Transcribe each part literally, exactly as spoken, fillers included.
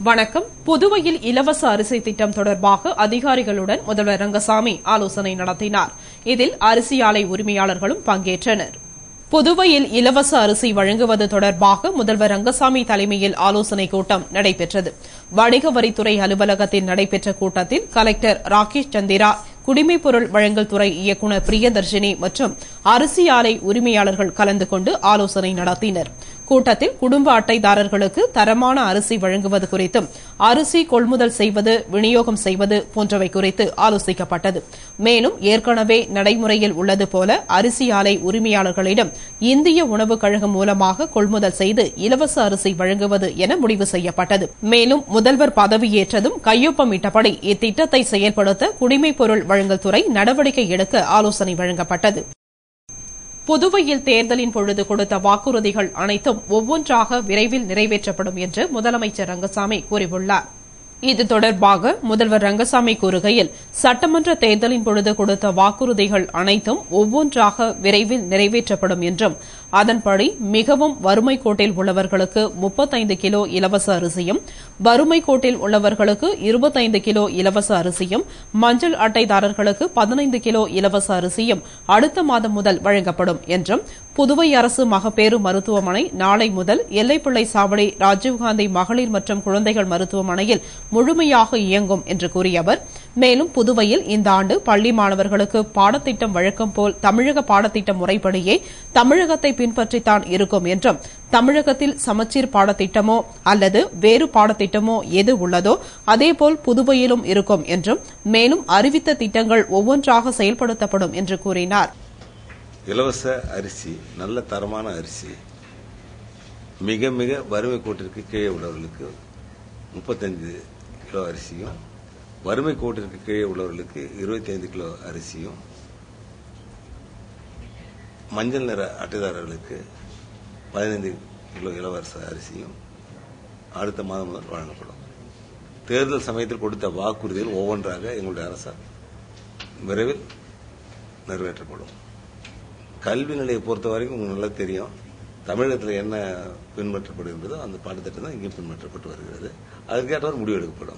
வணக்கம். புதுவையில் இலவச அரிசி திட்டம் தொடர்பாக அதிகாரிகளுடன் முதல்வர் ரங்கசாமி ஆலோசனை நடத்தினார். இதில் அரிசி ஆலை உரிமையாளர்களும் பங்கேற்றனர். புதுவையில் இலவச அரிசி வழங்குவது தொடர்பாக முதல்வர் ரங்கசாமி தலைமையில் ஆலோசனைக் கூட்டம் நடைபெற்றது. வணிக வரித்துறை அலுவலகத்தில் நடைபெற்ற கூட்டத்தில் கலெக்டர் ராகேஷ் சந்திரா, குடிமைப் பொருள் வழங்கல் துறை இயக்குநர் பிரியதர்ஷினி மற்றும் அரிசி ஆலை உரிமையாளர்கள் கலந்து கொண்டு ஆலோசனை நடத்தினர். கூட்டத்தில் குடும்ப அட்டைதாரர்களுக்கு தரமான அரிசி வழங்குவது குறித்தும் அரிசி கொள்முதல் செய்வது, விநியோகம் செய்வது போன்றவை குறித்து ஆலோசிக்கப்பட்டது. மேலும் ஏற்கனவே நடைமுறையில் உள்ளது போல அரிசி ஆலை உரிமையாளர்களிடம் இந்திய உணவுக் கழகம் மூலமாக கொள்முதல் செய்து இலவச அரிசி வழங்குவது என முடிவு செய்யப்பட்டது. மேலும் முதல்வர் பதவியேற்றதும் கையொப்பமிட்டபடி இத்திட்டத்தை செயல்படுத்த குடிமைப் பொருள் வழங்கல் துறை நடவடிக்கை எடுக்க ஆலோசனை வழங்கப்பட்டது. புதுவையில் தேர்தலின் பொழுது கொடுத்த வாக்குறுதிகள் அனைத்தும் ஒவ்வொன்றாக விரைவில் நிறைவேற்றப்படும் என்று முதலமைச்சர் ரங்கசாமி கூறியுள்ளார். இது தொடர்பாக முதல்வர் ரங்கசாமி கூறுகையில், சட்டமன்ற தேர்தலின் பொழுது கொடுத்த வாக்குறுதிகள் அனைத்தும் ஒவ்வொன்றாக விரைவில் நிறைவேற்றப்படும் என்றும், அதன்படி மிகவும் வறுமை கோட்டில் உள்ளவர்களுக்கு முப்பத்தைந்து கிலோ இலவச அரிசியும், வறுமை கோட்டில் உள்ளவர்களுக்கு இருபத்தைந்து கிலோ இலவச அரிசியும், மஞ்சள் அட்டைதாரர்களுக்கு பதினைந்து கிலோ இலவச அரிசியும் அடுத்த மாதம் முதல் வழங்கப்படும் என்றும், புதுவை அரசு மகப்பேறு மருத்துவமனை நாளை முதல் எல்லைப்பிள்ளை சாவடி ராஜீவ்காந்தி மகளிர் மற்றும் குழந்தைகள் மருத்துவமனையில் முழுமையாக இயங்கும் என்று கூறிய அவர், மேலும் புதுவையில் இந்த ஆண்டு பள்ளி மாணவர்களுக்கு பாடத்திட்டம் வழக்கம் போல் தமிழக பாடத்திட்ட முறைப்படியே தமிழகத்தை பின்பற்றித்தான் இருக்கும் என்றும், தமிழகத்தில் சமச்சீர் பாடத்திட்டமோ அல்லது வேறு பாடத்திட்டமோ எது உள்ளதோ அதேபோல் புதுவையிலும் இருக்கும் என்றும், மேலும் அறிவித்த திட்டங்கள் ஒவ்வொன்றாக செயல்படுத்தப்படும் என்று கூறினார். இலவச அரிசி, நல்ல தரமான அரிசி, மிக மிக வறுமை கோட்டிற்கு கீழே உள்ளவர்களுக்கு முப்பத்தஞ்சு கிலோ அரிசியும், வறுமை கோட்டிற்கு கீழே உள்ளவர்களுக்கு இருபத்தி ஐந்து கிலோ அரிசியும், மஞ்சள் நிற அட்டைதாரர்களுக்கு பதினைந்து கிலோ இலவச அரிசியும் அடுத்த மாதம் முதல் வழங்கப்படும். தேர்தல் சமயத்தில் கொடுத்த வாக்குறுதிகள் ஒவ்வொன்றாக எங்களுடைய அரசால் விரைவில் நிறைவேற்றப்படும். கல்வி நிலையை பொறுத்த வரைக்கும் உங்களுக்கு நல்லா தெரியும், தமிழகத்தில் என்ன பின்பற்றப்படுகின்றதோ அந்த பாடத்திட்டம் தான் இங்கே பின்பற்றப்பட்டு வருகிறது. அதற்கேற்றவாறு முடிவு எடுக்கப்படும்.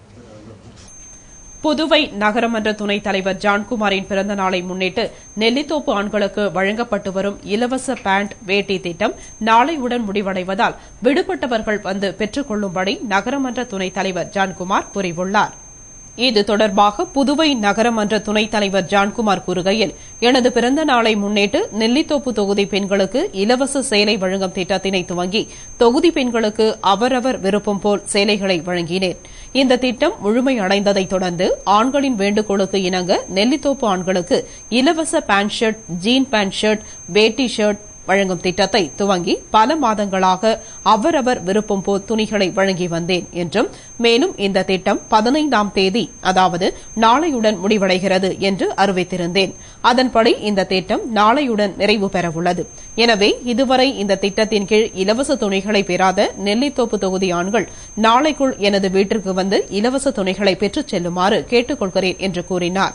புதுவை நகரமன்ற துணைத் தலைவர் ஜான்குமாரின் பிறந்த நாளை முன்னிட்டு நெல்லித்தோப்பு ஆண்களுக்கு வழங்கப்பட்டு வரும் இலவச பேண்ட், வேட்டி திட்டம் நாளையுடன் முடிவடைவதால் விடுபட்டவர்கள் வந்து பெற்றுக் கொள்ளும்படி நகரமன்ற துணைத் தலைவர் ஜான்குமார் கூறியுள்ளார். இது தொடர்பாக புதுவை நகரமன்ற துணைத் தலைவர் ஜான்குமார் கூறுகையில், எனது பிறந்த நாளை முன்னிட்டு நெல்லித்தோப்பு தொகுதி பெண்களுக்கு இலவச சேலை வழங்கும் திட்டத்தினை துவங்கி தொகுதி பெண்களுக்கு அவரவர் விருப்பம் போல் சேலைகளை வழங்கினேன். இந்த திட்டம் முழுமையடைந்ததைத் தொடர்ந்து ஆண்களின் வேண்டுகோளுக்கு இணங்க நெல்லித்தோப்பு ஆண்களுக்கு இலவச pant shirt, jean pant shirt, வேட்டி ஷர்ட் வழங்கும் திட்டத்தை துவங்கி பல மாதங்களாக அவரவர் விருப்பம் போல் துணிகளை வழங்கி வந்தேன் என்றும், மேலும் இந்த திட்டம் பதினைந்தாம் தேதி அதாவது நாளையுடன் முடிவடைகிறது என்று அறிவித்திருந்தேன். அதன்படி இந்த திட்டம் நாளையுடன் நிறைவு பெறவுள்ளது. எனவே இதுவரை இந்த திட்டத்தின் கீழ் இலவச துணிகளை பெறாத நெல்லித்தோப்பு தொகுதி ஆண்கள் நாளைக்குள் எனது வீட்டிற்கு வந்து இலவச துணிகளை பெற்றுச் செல்லுமாறு கேட்டுக் கொள்கிறேன் என்று கூறினார்.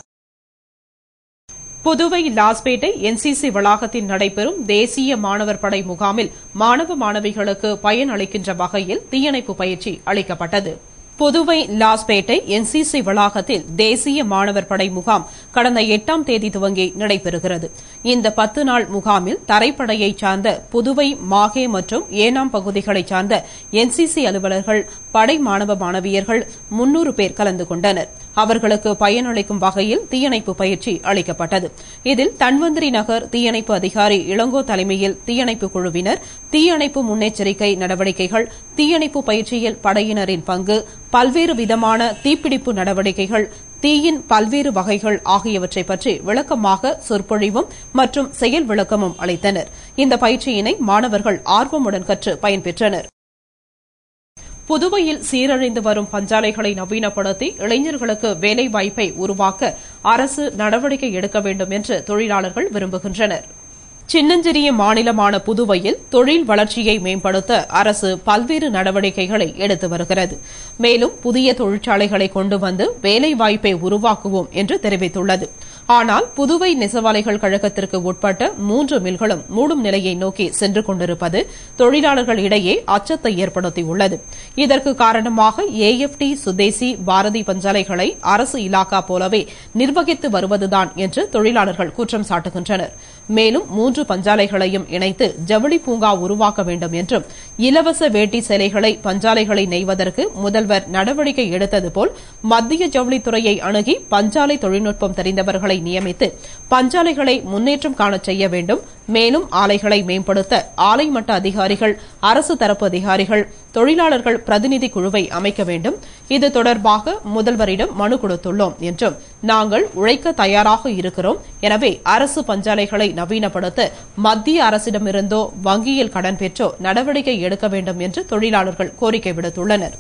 புதுவை லாஸ்பேட்டை என்சிசி வளாகத்தில் நடைபெறும் தேசிய மாணவர் படை முகாமில் மாணவ மாணவிகளுக்கு பயன் அளிக்கின்ற வகையில் தீயணைப்பு பயிற்சி அளிக்கப்பட்டது. புதுவை லாஸ்பேட்டை என்சிசி வளாகத்தில் தேசிய மாணவர் படை முகாம் கடந்த எட்டாம் தேதி துவங்கி நடைபெறுகிறது. இந்த பத்து நாள் முகாமில் தரைப்படையைச் சார்ந்த புதுவை, மாஹே மற்றும் ஏனாம் பகுதிகளைச் சார்ந்த என்சிசி அலுவலர்கள், படை மாணவ மாணவியர்கள் முன்னூறு பேர் கலந்து கொண்டனர். அவர்களுக்கு பயனளிக்கும் வகையில் தீயணைப்பு பயிற்சி அளிக்கப்பட்டது. இதில் தன்வந்திரி நகர் தீயணைப்பு அதிகாரி இளங்கோ தலைமையில் தீயணைப்பு குழுவினர், தீயணைப்பு முன்னெச்சரிக்கை நடவடிக்கைகள், தீயணைப்பு பயிற்சியில் படையினரின் பங்கு, பல்வேறு விதமான தீப்பிடிப்பு நடவடிக்கைகள், தீயின் பல்வேறு வகைகள் ஆகியவற்றை பற்றி விளக்கமாக சொற்பொழிவும் மற்றும் செயல் விளக்கமும் அளித்தனர். இந்த பயிற்சியினை மாணவர்கள் ஆர்வமுடன் கற்று பயன்பெற்றனர். புதுவையில் சீரழிந்து வரும் பஞ்சாலைகளை நவீனப்படுத்தி இளைஞர்களுக்கு வேலைவாய்ப்பை உருவாக்க அரசு நடவடிக்கை எடுக்க வேண்டும் என்று தொழிலாளர்கள் விரும்புகின்றனர். சின்னஞ்சிறிய மாநிலமான புதுவையில் தொழில் வளர்ச்சியை மேம்படுத்த அரசு பல்வேறு நடவடிக்கைகளை எடுத்து வருகிறது. மேலும் புதிய தொழிற்சாலைகளை கொண்டு வந்து வேலைவாய்ப்பை உருவாக்குவோம் என்று தெரிவித்துள்ளது. ஆனால் புதுவை நெசவாலைகள் கழகத்திற்கு உட்பட்ட மூன்று மில்களும் மூடும் நிலையை நோக்கி சென்று கொண்டிருப்பது தொழிலாளர்கள் இடையே அச்சத்தை ஏற்படுத்தியுள்ளது. இதற்கு காரணமாக ஏஎப்டி, சுதேசி, பாரதி பஞ்சாலைகளை அரசு இலாகா போலவே நிர்வகித்து வருவதுதான் என்று தொழிலாளர்கள் குற்றம் சாட்டுகின்றனர். மேலும் மூன்று பஞ்சாலைகளையும் இணைத்து ஜவுளி பூங்கா உருவாக்க வேண்டும் என்றும், இலவச வேட்டி சேலைகளை பஞ்சாலைகளை நெய்வதற்கு முதல்வர் நடவடிக்கை எடுத்தது போல் மத்திய ஜவுளித்துறையை அணுகி பஞ்சாலை தொழில்நுட்பம் தெரிந்தவர்களை நியமித்து பஞ்சாலைகளை முன்னேற்றம் காண செய்ய வேண்டும். மேலும் ஆலைகளை மேம்படுத்த ஆலை மட்ட அதிகாரிகள், அரசு தரப்பு அதிகாரிகள், தொழிலாளர்கள் பிரதிநிதி குழுவை அமைக்க வேண்டும். இது தொடர்பாக முதல்வரிடம் மனு கொடுத்துள்ளோம் என்றும், நாங்கள் உழைக்க தயாராக இருக்கிறோம். எனவே அரசு பஞ்சாலைகளை நவீனப்படுத்த மத்திய அரசிடமிருந்தோ வங்கியில் கடன் பெற்றோ நடவடிக்கை எடுக்க வேண்டும் என்று தொழிலாளர்கள் கோரிக்கை விடுத்துள்ளனர்.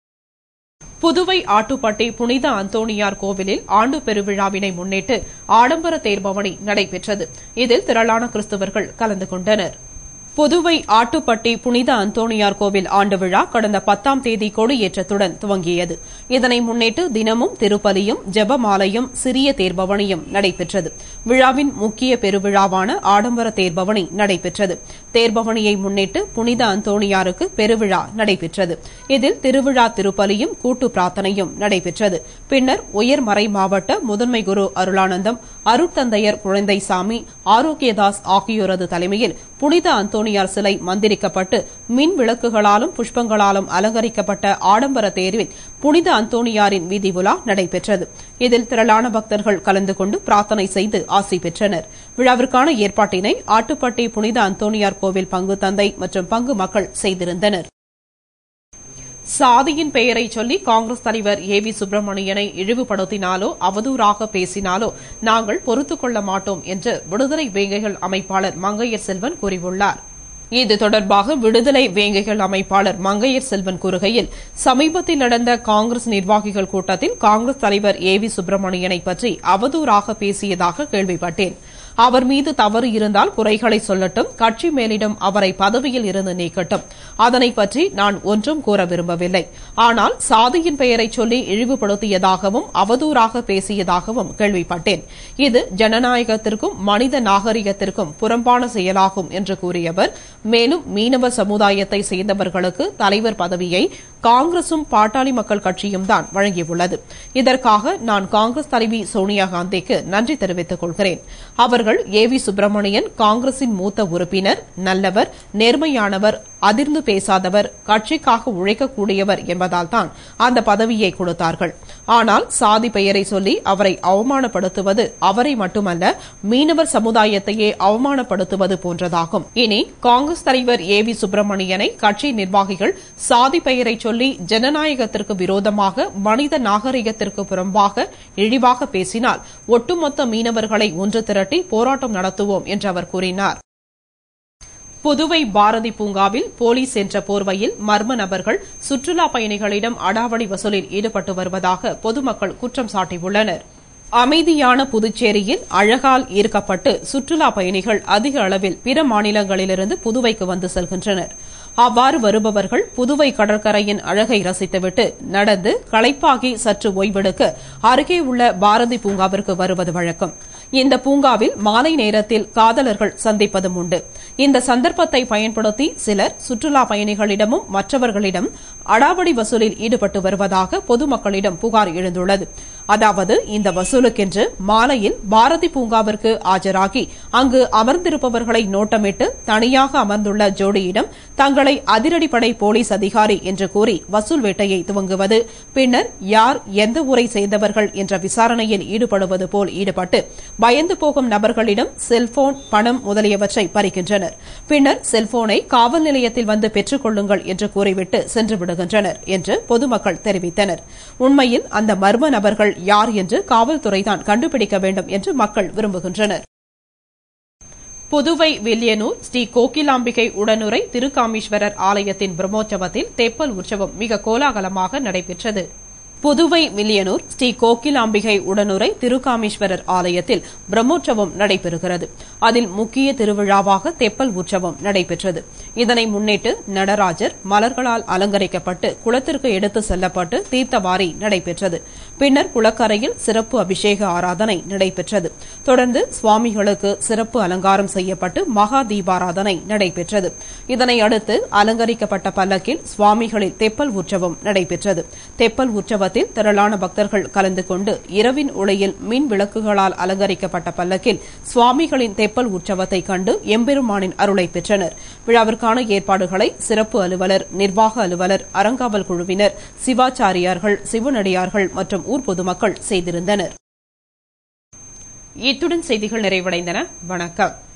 புதுவை ஆட்டுப்பட்டி புனித அந்தோணியார் கோவிலில் ஆண்டு பெருவிழாவினை முன்னிட்டு ஆடம்பர தேர்பவனி நடைபெற்றது. இதில் திரளான கிறிஸ்தவர்கள் கலந்து கொண்டனர். புதுவை ஆட்டுப்பட்டி புனித அந்தோணியார் கோவில் ஆண்டு விழா கடந்த பத்தாம் தேதி கொடியேற்றத்துடன் துவங்கியது. இதனை முன்னிட்டு தினமும் திருப்பலியும், ஜெபமாலையும், சிறிய தேர்பவனியும் நடைபெற்றது. விழாவின் முக்கிய பெருவிழாவான ஆடம்பர தேர்பவனி நடைபெற்றது. தேர்பவனியை முன்னிட்டு புனித அந்தோணியாருக்கு பெருவிழா நடைபெற்றது. இதில் திருவிழா திருப்பலியும் கூட்டு பிரார்த்தனையும் நடைபெற்றது. பின்னர் உயர்மறை மாவட்ட முதன்மை குரு அருளானந்தம், அருட்தந்தையர் குழந்தைசாமி, ஆரோக்கியதாஸ் ஆகியோரது தலைமையில் புனித அந்தோணியார் சிலை மந்திரிக்கப்பட்டு மின் விளக்குகளாலும் புஷ்பங்களாலும் அலங்கரிக்கப்பட்ட ஆடம்பர தேரில் புனித அந்தோணியாரின் வீதி உலா நடைபெற்றது. இதில் திரளான பக்தர்கள் கலந்து கொண்டு பிரார்த்தனை செய்து ஆசி பெற்றனர். விழாவிற்கான ஏற்பாட்டினை ஆட்டுப்பட்டி புனித அந்தோணியார் கோவில் பங்கு தந்தை மற்றும் பங்கு மக்கள் செய்திருந்தனர். சாதியின் பெயரை சொல்லி காங்கிரஸ் தலைவர் ஏ வி சுப்பிரமணியனை இழிவுபடுத்தினாலோ அவதூறாக பேசினாலோ நாங்கள் பொறுத்துக் கொள்ள மாட்டோம் என்று விடுதலை வேங்கைகள் அமைப்பாளர் மங்கையர் செல்வன் கூறியுள்ளார். இது தொடர்பாக விடுதலை வேங்கைகள் அமைப்பாளர் மங்கையர் செல்வன் கூறுகையில், சமீபத்தில் நடந்த காங்கிரஸ் நிர்வாகிகள் கூட்டத்தில் காங்கிரஸ் தலைவர் ஏ வி சுப்பிரமணியனை பற்றி அவதூறாக பேசியதாக கேள்விப்பட்டேன். அவர் மீது தவறு இருந்தால் குறைகளை சொல்லட்டும், கட்சி மேலிடம் அவரை பதவியில் இருந்து நீக்கட்டும். அதனை பற்றி நான் ஒன்றும் கூற விரும்பவில்லை. ஆனால் சாதியின் பெயரை சொல்லி இழிவுபடுத்தியதாகவும் அவதூறாக பேசியதாகவும் கேள்விப்பட்டேன். இது ஜனநாயகத்திற்கும் மனித நாகரிகத்திற்கும் புறம்பான செயலாகும் என்று கூறியவர், மேலும் மீனவ சமுதாயத்தை சேர்ந்தவர்களுக்கு தலைவர் பதவியை காங்கிரசும் பாட்டாளி மக்கள் கட்சியும் தான் வழங்கியுள்ளது. இதற்காக நான் காங்கிரஸ் தலைவி சோனியா காந்திக்கு நன்றி தெரிவித்துக் கொள்கிறேன். அவர்கள் ஏ வி சுப்பிரமணியன் காங்கிரசின் மூத்த உறுப்பினர், நல்லவர், நேர்மையானவர், அதிர்ந்து பேசாதவர், கட்சிக்காக உழைக்கக்கூடியவர் என்பதால் தான் அந்த பதவியை கொடுத்தார்கள். ஆனால் சாதி பெயரை சொல்லி அவரை அவமானப்படுத்துவது அவரை மட்டுமல்ல, மீனவர் சமுதாயத்தையே அவமானப்படுத்துவது போன்றதாகும். இனி காங்கிரஸ் தலைவர் ஏ வி சுப்பிரமணியனை கட்சி நிர்வாகிகள் சாதி பெயரை சொல்லி ஜனநாயகத்திற்கு விரோதமாக, மனித நாகரிகத்திற்கு புறம்பாக, இழிவாக பேசினால் ஒட்டுமொத்த மீனவர்களை ஒன்று திரட்டி போராட்டம் நடத்துவோம் என்று அவர் கூறினார். புதுவை பாரதி பூங்காவில் போலீஸ் என்ற போர்வையில் மர்ம நபர்கள் சுற்றுலா பயணிகளிடம் அடாவடி வசூலில் ஈடுபட்டு வருவதாக பொதுமக்கள் குற்றம் சாட்டியுள்ளனர். அமைதியான புதுச்சேரியில் அழகால் ஈர்க்கப்பட்டு சுற்றுலா பயணிகள் அதிக அளவில் பிற மாநிலங்களிலிருந்து புதுவைக்கு வந்து செல்கின்றனர். அவ்வாறு வருபவர்கள் புதுவை கடற்கரையின் அழகை ரசித்துவிட்டு நடந்து களைப்பாகி சற்று ஓய்வெடுக்க அருகே உள்ள பாரதி பூங்காவிற்கு வருவது வழக்கம். இந்த பூங்காவில் மாலை நேரத்தில் காதலர்கள் சந்திப்பதும் உண்டு. இந்த சந்தர்ப்பத்தை பயன்படுத்தி சிலர் சுற்றுலா பயணிகளிடமும் மற்றவர்களிடம் அடாவடி வசூலில் ஈடுபட்டு வருவதாக பொதுமக்களிடம் புகார் எழுந்துள்ளது. அதாவது, இந்த வசூலுக்கென்று மாலையில் பாரதி பூங்காவிற்கு ஆஜராகி அங்கு அமர்ந்திருப்பவர்களை நோட்டமிட்டு தனியாக அமர்ந்துள்ள ஜோடியிடம் தங்களை அதிரடிப்படை போலீஸ் அதிகாரி என்று கூறி வசூல் வேட்டையை துவங்குவது, பின்னர் யார் எந்த ஊரை சேர்ந்தவர்கள் என்ற விசாரணையில் ஈடுபடுவது போல் ஈடுபட்டு பயந்து போகும் நபர்களிடம் செல்போன், பணம் முதலியவற்றை பறிக்கின்றனர். பின்னர் செல்போனை காவல் நிலையத்தில் வந்து பெற்றுக் கொள்ளுங்கள் என்று கூறிவிட்டு சென்று விடுகின்றனர் என்று பொதுமக்கள் தெரிவித்தனர். உண்மையில் அந்த மர்ம நபர்கள் யார் என்று காவல்துறைதான் கண்டுபிடிக்க வேண்டும் என்று மக்கள் விரும்புகின்றனர். புதுவை வில்லியனூர் ஸ்ரீ கோகிலாம்பிகை உடனுரை திருக்காமீஸ்வரர் ஆலயத்தின் பிரம்மோற்சவத்தில் தெப்பல் உற்சவம் மிக கோலாகலமாக நடைபெற்றது. புதுவை வில்லியனூர் ஸ்ரீ கோகிலாம்பிகை உடனுரை திருக்காமீஸ்வரர் ஆலயத்தில் பிரம்மோற்சவம் நடைபெறுகிறது. அதில் முக்கிய திருவிழாவாக தெப்பல் உற்சவம் நடைபெற்றது. இதனை முன்னிட்டு நடராஜர் மலர்களால் அலங்கரிக்கப்பட்டு குளத்திற்கு எடுத்து செல்லப்பட்டு தீர்த்தவாரி நடைபெற்றது. பின்னர் குளக்கரையில் சிறப்பு அபிஷேக ஆராதனை நடைபெற்றது. தொடர்ந்து சுவாமிகளுக்கு சிறப்பு அலங்காரம் செய்யப்பட்டு மகா தீபாராதனை நடைபெற்றது. இதனை அடுத்து அலங்கரிக்கப்பட்ட பல்லக்கில் சுவாமிகளின் தெப்பல் உற்சவம் நடைபெற்றது. தெப்பல் உற்சவத்தில் திரளான பக்தர்கள் கலந்து கொண்டு இரவின் ஒளியில் மின் விளக்குகளால் அலங்கரிக்கப்பட்ட பல்லக்கில் சுவாமிகளின் தெப்பல் உற்சவத்தை கண்டு எம்பெருமானின் அருளை பெற்றனர். விழாவிற்கான ஏற்பாடுகளை சிறப்பு அலுவலர், நிர்வாக அலுவலர், அறங்காவல் குழுவினர், சிவாச்சாரியார்கள், சிவனடியார்கள் மற்றும் ஊர் பொதுமக்கள் செய்திருந்தனர். இத்துடன் செய்திகள் நிறைவடைந்தன. வணக்கம்.